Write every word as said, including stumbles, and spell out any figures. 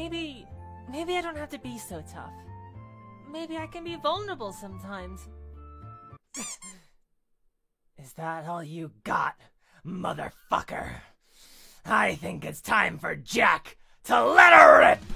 maybe... Maybe I don't have to be so tough. Maybe I can be vulnerable sometimes. Is that all you got, motherfucker? I think it's time for Jack to let her rip!